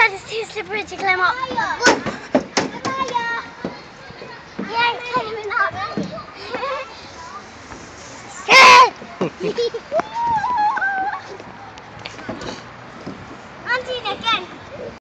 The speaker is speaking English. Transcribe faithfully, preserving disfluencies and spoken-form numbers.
god, it's too slippery to climb up. Yeah, it's climbing up.